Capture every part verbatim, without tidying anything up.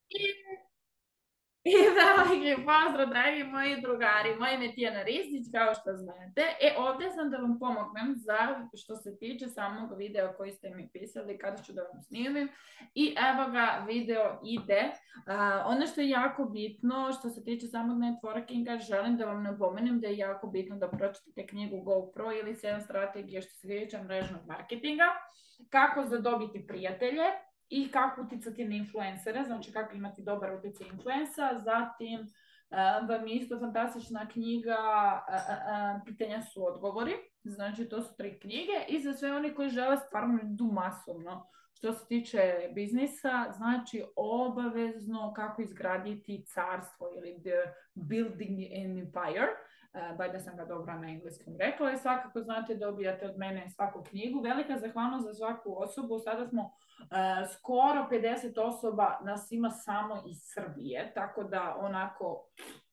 I veliki pozdrav, dragi moji drugari, moje ime je Tijana Ristić, kao što znate. E, ovdje sam da vam pomognem za što se tiče samog videa koji ste mi pisali, kada ću da vam snimim. I evo ga, video ide. A, ono što je jako bitno, što se tiče samog networkinga, želim da vam napomenem da je jako bitno da pročitate knjigu GoPro ili sedam strategije što se tiče mrežnog marketinga, kako zadobiti prijatelje, i kako uticati na influencere, znači kako imati dobar utjecaj influensa. Zatim uh, vam je isto fantastična knjiga uh, uh, Pitanja su odgovori, znači to su tri knjige i za sve oni koji žele stvarno idu masovno. Što se tiče biznisa, znači obavezno kako izgraditi carstvo ili the building an empire. Uh, baj da sam ga dobro na engleskom rekla i svakako znate dobijate od mene svaku knjigu. Velika zahvalnost za svaku osobu. Sada smo uh, skoro pedeset osoba, nas ima samo iz Srbije, tako da onako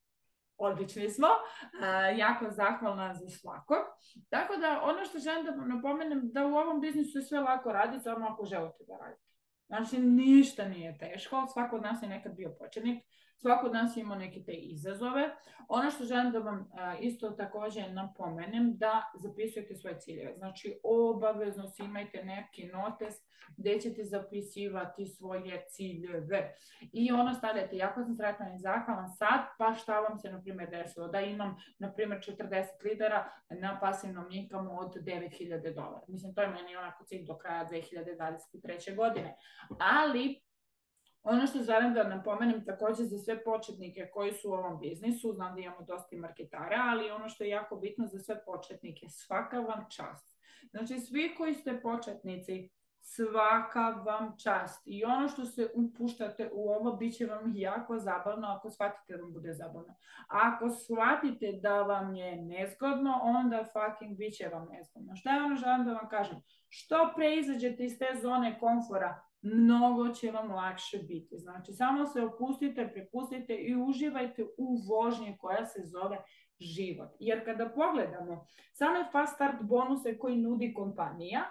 odlični smo, uh, jako zahvalna za svako. Tako da ono što želim da vam napomenem, da u ovom biznisu je sve lako raditi, samo ako želite da radite. Znači, ništa nije teško, svako od nas je nekad bio početnik, svako od nas ima neke te izazove. Ono što želim da vam a, isto također napomenem, da zapisujete svoje ciljeve. Znači, obavezno si imajte neki notes gdje ćete zapisivati svoje ciljeve. I ono stavljate, jako sam sretna i zahvalan sad, pa šta vam se, na primjer, desilo? Da imam, na primjer, četrdeset lidera na pasivnom inkomu od devet hiljada dolara. Mislim, to je meni onako cilj do kraja dve hiljade dvadeset treće. godine. Ali ono što želim da napomenem također za sve početnike koji su u ovom biznisu, znam da imamo dosta marketara, ali ono što je jako bitno za sve početnike, svaka vam čast. Znači, svi koji ste početnici, svaka vam čast. I ono što se upuštate u ovo, bit će vam jako zabavno ako shvatite da vam bude zabavno. A ako shvatite da vam je nezgodno, onda fucking bit će vam nezgodno. Šta je ono želim da vam kažem? Što pre izađete iz te zone komfora, mnogo će vam lakše biti. Znači, samo se opustite, prepustite i uživajte u vožnji koja se zove život. Jer kada pogledamo same fast start bonuse koji nudi kompanija,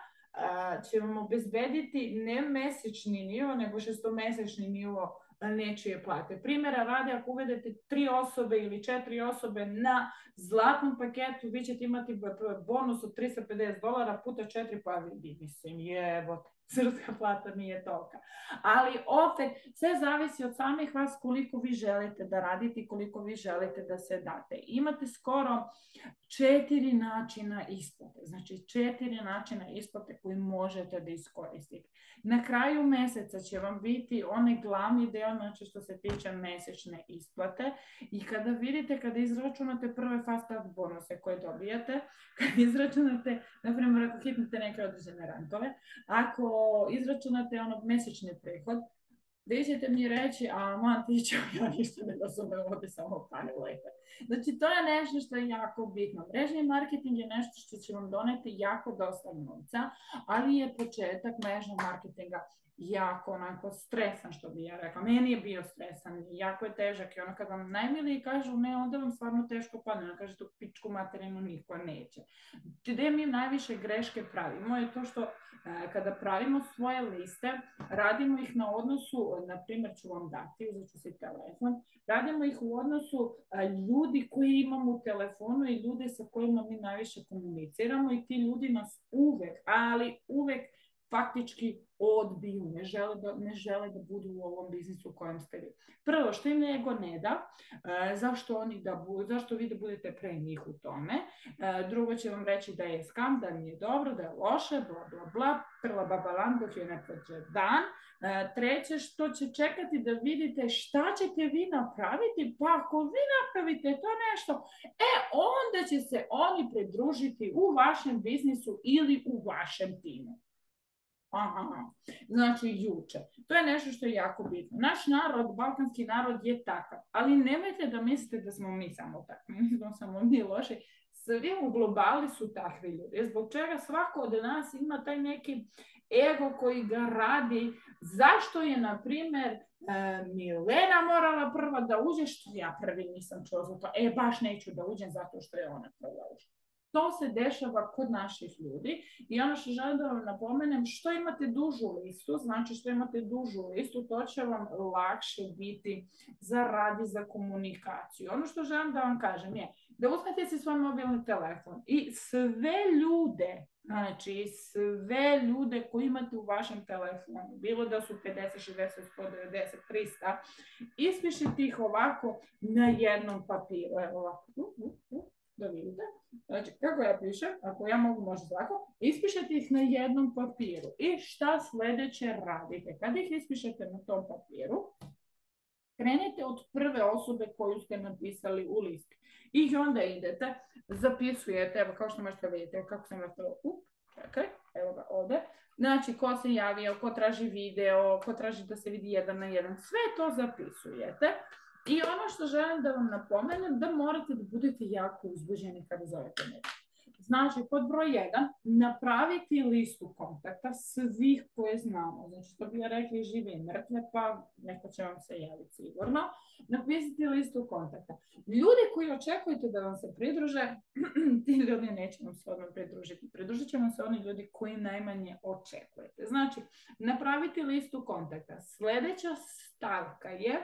će vam obezbediti ne mesečni nivo, nego šestomesečni nivo nečije plate. Primjera radi, ako uvedete tri osobe ili četiri osobe na zlatnom paketu, vi ćete imati bonus od tristo pedeset dolara puta četiri, pa vidi, mislim, jebote, srpska plata nije tolika. Ali opet, sve zavisi od samih vas koliko vi želite da radite i koliko vi želite da se date. Imate skoro četiri načina isplate. Znači, četiri načina isplate koji možete da iskoristite. Na kraju meseca će vam biti onaj glavni deo, znači što se tiče mesečne isplate, i kada vidite, kada izračunate prve fast start bonuse koje dobijate, kada izračunate, na primjer, ako hitnete neke određene rantove, ako izračunate onog mesečni prihod, vi ćete mi reći, a man ti će, ja ništa ne razumem, ovdje samo pare lete. Znači, to je nešto što je jako bitno. Mrežni marketing je nešto što će vam doneti jako dosta novca, ali je početak mrežnog marketinga jako onako stresan, što bi ja rekla. Meni je bio stresan, jako je težak i ono kad vam najmiliji kažu ne, onda vam stvarno teško padne. Ono kaže tu pičku materinu niko neće. Gde mi najviše greške pravimo je to što kada pravimo svoje liste, radimo ih na odnosu, na primjer ću vam dati, uzet ću si telefon, radimo ih u odnosu ljudi koji imamo u telefonu i ljude sa kojima mi najviše komuniciramo, i ti ljudi nas uvek, ali uvek faktički odbiju, ne žele, da, ne žele da budu u ovom biznisu u kojem ste vi. Prvo, što im ego ne da, e, zašto, oni da bu, zašto vi da budete pre njih u tome. E, drugo će vam reći da je skam, da nije dobro, da je loše, bla, bla, bla, prva babalan dok je ne prođe dan. E, treće, što će čekati da vidite šta ćete vi napraviti, pa ako vi napravite to nešto, e, onda će se oni pridružiti u vašem biznisu ili u vašem timu. Aha, znači juče. To je nešto što je jako bitno. Naš narod, balkanski narod je takav, ali nemojte da mislite da smo mi samo takvi, mi smo samo mi loši. Svi u globali su takvi ljudi, zbog čega svako od nas ima taj neki ego koji ga radi. Zašto je, na primjer, Milena morala prva da uđe, što ja prvi nisam čuo za to. E, baš neću da uđem zato što je ona prva ušla. To se dešava kod naših ljudi i ono što želim da vam napomenem, što imate dužu listu, znači što imate dužu listu, to će vam lakše biti za rad i za komunikaciju. Ono što želim da vam kažem je da uzmete si svoj mobilni telefon i sve ljude, znači sve ljude koji imate u vašem telefonu, bilo da su pedeset, šezdeset, sto devedeset, trista, ispišite ih ovako na jednom papiru. Evo ovako, uh, uh, uh, da vidite. Znači, kako ja pišem, ako ja mogu možda tako, ispišete ih na jednom papiru. I šta sljedeće radite? Kad ih ispišete na tom papiru, krenite od prve osobe koju ste napisali u listu. I onda idete, zapisujete, evo kao što možete vidjeti, kako sam vas to, up, čekaj, evo ga ovdje. Znači, ko se javio, ko traži video, ko traži da se vidi jedan na jedan, sve to zapisujete. I ono što želim da vam napomenem, da morate da budete jako uzbuđeni kada zovete nekog. Znači, pod broj jedan, napraviti listu kontakta svih koje znamo. Znači, to bi ja rekli žive i mrtve, pa neko će vam se javiti sigurno. Napisati listu kontakta. Ljudi koji očekujete da vam se pridruže, ti ljudi neće vam se odmah pridružiti. Pridružit će vam se oni ljudi koji najmanje očekujete. Znači, napraviti listu kontakta. Sljedeća stavka je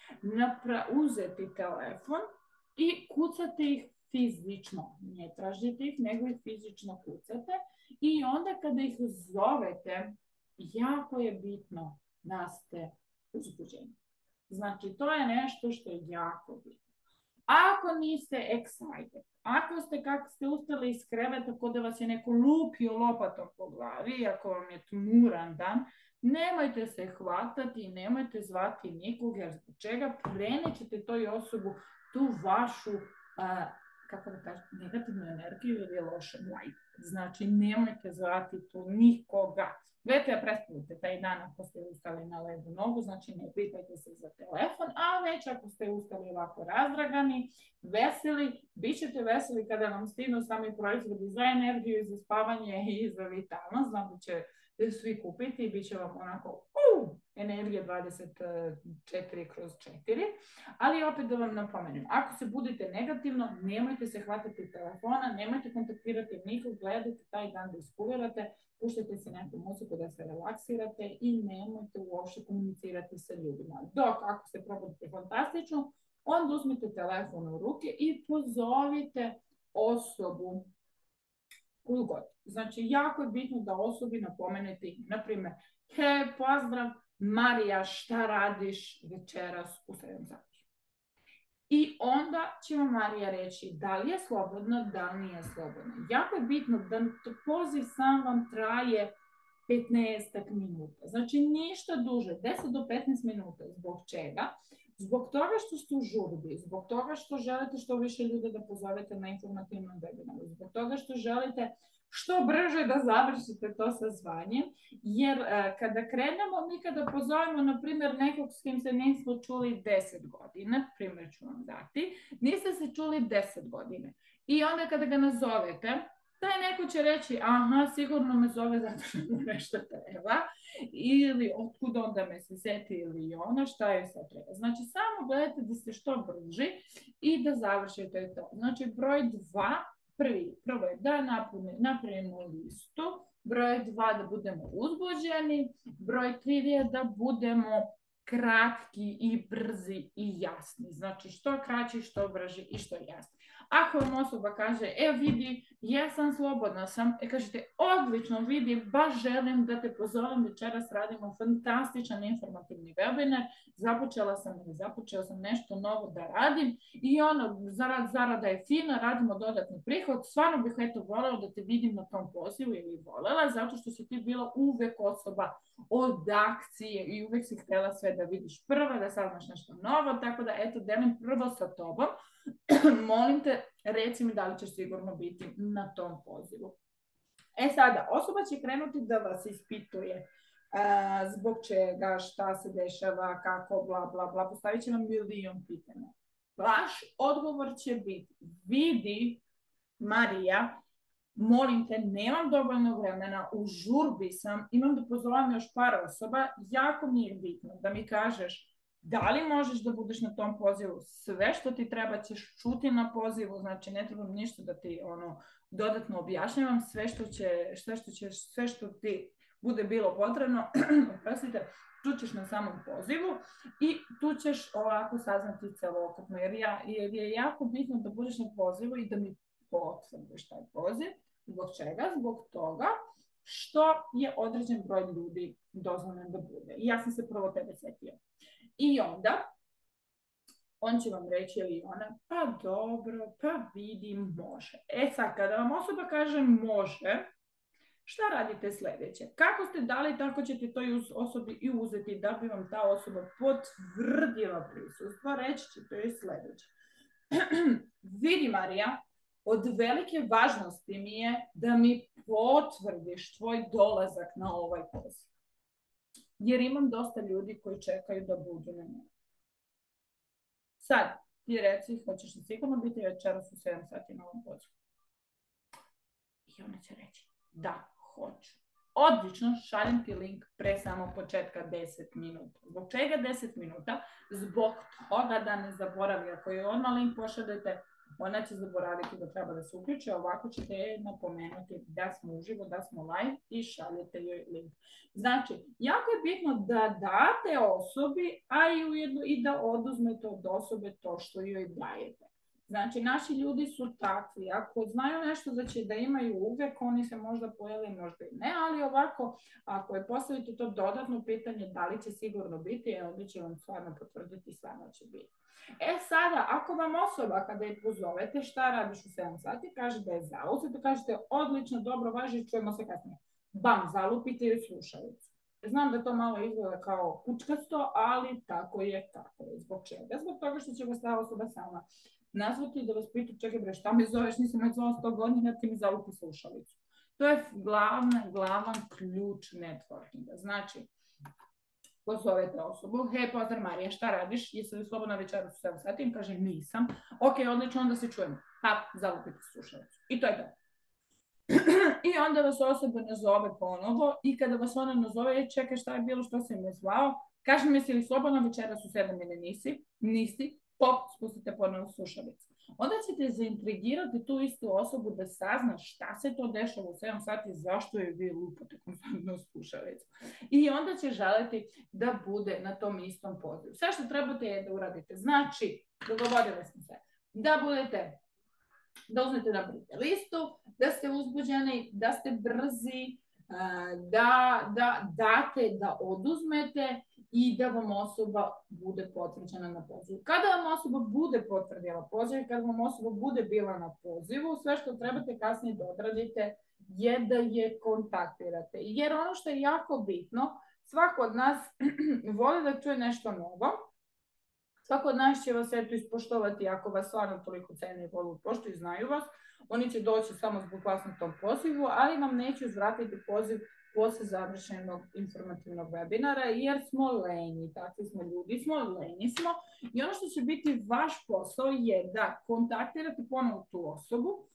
uzeti telefon i kucati ih fizično. Ne tražite ih, nego ih fizično kucate. I onda kada ih zovete, jako je bitno da ste uzbuđeni. Znači, to je nešto što je jako bitno. Ako niste excited, ako ste, kako ste ustali iz kreveta, tako da vas je neko lupio lopatom po glavi, ako vam je tmuran dan, nemojte se hvatati i nemojte zvati nikog, jer zbog čega prenećete toj osobu tu vašu, a, kako da kažem, negativnu energiju ili loše light. Znači, nemojte zvati tu nikoga. Gledajte, predstavite taj dan ako ste ustali na levu nogu, znači ne pitajte se za telefon, a već ako ste ustali ovako razdragani, veseli, bit ćete veseli kada vam stignu sami proizvodi za energiju, za spavanje i za vitalnost. Znam da će svi kupiti i bit će vam onako uh, energija dvadeset četiri kroz četiri. Ali opet da vam napomenem, ako se budete negativno, nemojte se hvatati telefona, nemojte kontaktirati nikog, gledajte taj dan da iskulirate, puštajte se neku muziku da se relaksirate i nemojte uopšte komunicirati sa ljudima. Dok ako se probudite fantastično, onda uzmite telefon u ruke i pozovite osobu koju god. Znači, jako je bitno da osobi napomenete ime. Naprimjer, he, pozdrav, Marija, šta radiš večeras u sedam sati? I onda će vam Marija reći da li je slobodno, da li nije slobodno. Jako je bitno da poziv sam vam traje petnaest minuta. Znači, ništa duže, deset do petnaest minuta. Zbog čega? Zbog toga što ste u žurbi, zbog toga što želite što više ljude da pozovete na informativnom webinaru, zbog toga što želite što brže da završite to sa zvanjem, jer e, kada krenemo, mi kada pozovemo, na primjer, nekog s kim se nismo čuli deset godina, primjer ću vam dati, niste se čuli deset godine. I onda kada ga nazovete, taj neko će reći, aha, sigurno me zove zato što mu nešto treba, ili otkud onda me se seti ili ono, šta je sad treba. Znači, samo gledajte da ste što brži i da završite to. Znači, broj dva, prvi, prvo je da napravimo listu, broj dva da budemo uzbuđeni, broj tri je da budemo kratki i brzi i jasni. Znači, što kraći, što brži i što jasni. Ako vam osoba kaže, e vidi, ja sam slobodna sam, e kažete, odlično vidi, baš želim da te pozovem, večeras radimo fantastičan informativni webinar, započela sam ili započela sam nešto novo da radim i ono, zarad, zarada je fina, radimo dodatni prihod, stvarno bih eto voleo da te vidim na tom pozivu ili volela, zato što si ti bila uvek osoba od akcije i uvek si htjela sve da vidiš prva, da saznaš nešto novo, tako da eto, delim prvo sa tobom. Molim te, reci mi da li ćeš sigurno biti na tom pozivu. E sada, osoba će krenuti da vas ispituje a, zbog čega, šta se dešava, kako, bla, bla, bla. Postavit će vam milion pitanja. Vaš odgovor će biti, vidi, Marija, molim te, nemam dovoljno vremena, u žurbi sam, imam da pozovem još par osoba, jako mi je bitno da mi kažeš Da li možeš da budeš na tom pozivu? Sve što ti treba ćeš čuti na pozivu, znači ne trebam ništa da ti ono dodatno objašnjavam, sve što će, sve što će, sve što ti bude bilo potrebno, oprostite, čućeš na samom pozivu i tu ćeš ovako saznati celokupno, jer, ja, jer je jako bitno da budeš na pozivu i da mi potvrdiš taj poziv. Zbog čega? Zbog toga što je određen broj ljudi dozvoljen da bude. I ja sam se prvo tebe setio. I onda, on će vam reći ili ona, pa dobro, pa vidim, može. E sad, kada vam osoba kaže može, šta radite sljedeće? Kako ste dali, tako ćete to osobi i uzeti da bi vam ta osoba potvrdila prisustvo. Reći ćete joj sljedeće. Vidi, Marija, od velike važnosti mi je da mi potvrdiš tvoj dolazak na ovaj poziv. Jer imam dosta ljudi koji čekaju da budu na njegu. Sad, ti reci, hoćeš li sigurno biti večeras u sedam sati na ovom pozivu? I ona će reći, da, hoću. Odlično, šaljem ti link pre samo početka deset minuta. Zbog čega deset minuta? Zbog toga da ne zaboravi. Ako je odmah link pošaljete, ona će zaboraviti da treba da se uključi, ovako ćete napomenuti da smo uživo, da smo live i šaljete joj link. Znači, jako je bitno da date osobi, a i ujedno i da oduzmete od osobe to što joj dajete. Znači, naši ljudi su takvi. Ako znaju nešto da će da imaju uvek, oni se možda pojave, možda i ne, ali ovako, ako je postavite to dodatno pitanje da li će sigurno biti, onda će vam stvarno potvrditi, stvarno će biti. E sada, ako vam osoba kada je pozovete, šta radiš u sedam sati, kaže da je zauzeta, kažete odlično, dobro, važi, čujemo se kasnije. Bam, zalupite joj slušalicu. Znam da to malo izgleda kao kučkasto, ali tako je, tako je. Zbog čega? Zbog toga što će vas ta osoba sama nazvati da vas pitu, čekaj bre, šta me zoveš, nisam me zvao sto godina, ti mi zalupi slušalicu. To je glavna, glavan ključ networkinga. Znači, pozovete osobu, hej, pozdrav Marija, šta radiš? Jesi li slobodna večeras u sedam sati? Im kaže, nisam. Ok, odlično, onda se čujemo. Pa, zalupite slušalicu. I to je to. I onda vas osoba nazove ponovo i kada vas ona nazove, čekaj šta je bilo, što si me zvao, kaže mi, jesi li slobodna večeras u sedam ili nisi? Nisi. Pop, spustite ponovno slušalicu. Onda ćete zaintrigirati tu istu osobu da sazna šta se to dešava u sedam sati, zašto je vi lupate konstantno slušalicu. I onda će želiti da bude na tom istom pozivu. Sve što trebate je da uradite. Znači, dogovorili smo se, da budete, da uzmete napravite listu, da ste uzbuđeni, da ste brzi, da, da date, da oduzmete i da vam osoba bude potvrđena na pozivu. Kada vam osoba bude potvrdila poziv, kada vam osoba bude bila na pozivu, sve što trebate kasnije da odradite je da je kontaktirate. Jer ono što je jako bitno, svako od nas voli da čuje nešto novo. Svako od nas će vas eto ispoštovati ako vas stvarno toliko cene i volu poštuju i znaju vas. Oni će doći samo zbog vas na tom pozivu, ali vam neće uzvratiti poziv posle završenog informativnog webinara, jer smo lenji, takvi smo ljudi, smo lenji smo. I ono što će biti vaš posao je da kontaktirate ponovo tu osobu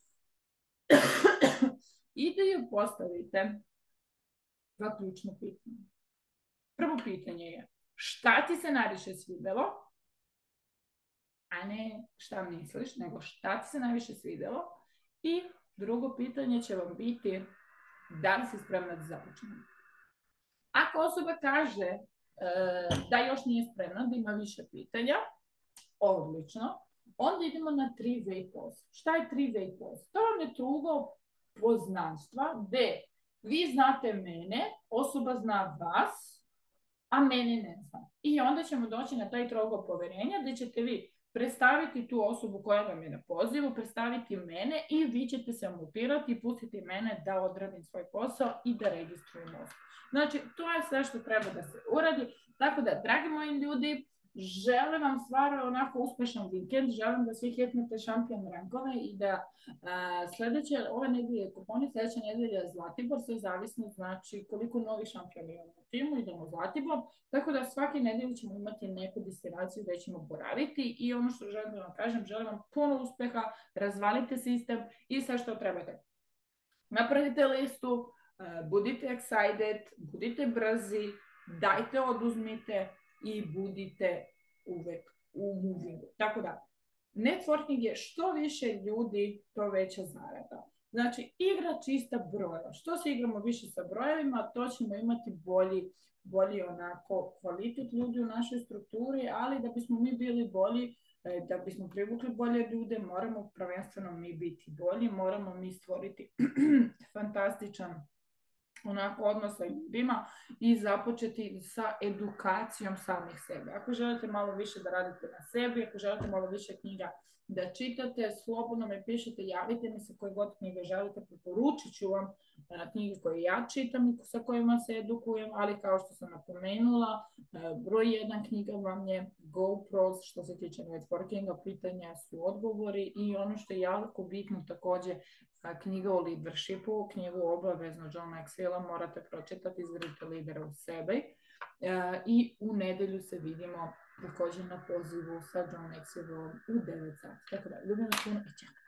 i da joj postavite dva ključna pitanja. Prvo pitanje je, šta ti se najviše svidelo? A ne šta misliš, nego šta ti se najviše svidelo? I drugo pitanje će vam biti, da li si spremna da započnemo? Ako osoba kaže e, da još nije spremna, da ima više pitanja, odlično, onda idemo na three-way poziv. Šta je three-way poziv? To vam je trugo poznanstva gde vi znate mene, osoba zna vas, a mene ne zna. I onda ćemo doći na taj trougao poverenja gde ćete vi predstaviti tu osobu koja vam je na pozivu, predstaviti mene i vi ćete se mutirati i pustiti mene da odradim svoj posao i da registrujem osobu. Znači, to je sve što treba da se uradi. Tako da, dragi moji ljudi, želim vam stvarno onako uspešan vikend, želim da svi hitnete šampion rankove i da a, sledeće, ove nedelje kuponi, sledeća nedelja je Zlatibor, sve zavisno znači koliko novih šampiona imamo u timu, idemo Zlatibor, tako da svake nedelje ćemo imati neku destinaciju gde ćemo boraviti i ono što želim da vam kažem, želim vam puno uspeha, razvalite sistem i sve što trebate. Napravite listu, budite excited, budite brzi, dajte, oduzmite i budite uvek u movingu. Tako da, networking je što više ljudi, to veća zarada. Znači, igra čista brojeva. Što se igramo više sa brojevima, to ćemo imati bolji, bolji onako kvalitet ljudi u našoj strukturi, ali da bismo mi bili bolji, da bismo privukli bolje ljude, moramo prvenstveno mi biti bolji, moramo mi stvoriti fantastičan onako odnos sa ljudima i započeti sa edukacijom samih sebe. Ako želite malo više da radite na sebi, ako želite malo više knjiga da čitate, slobodno me pišete, javite mi se koje god knjige želite, preporučit ću vam knjige koje ja čitam i sa kojima se edukujem, ali kao što sam napomenula, broj jedna knjiga vam je GoPros, što se tiče networkinga, pitanja su odgovori i ono što je jako bitno također, knjiga o leadershipu, knjigu obavezno John Maxwella morate pročitati, Izgradite lidera u sebi. I u nedelju se vidimo također na pozivu sa John Maxwellom u devet sati. Tako da, ljubim vas puno i čao.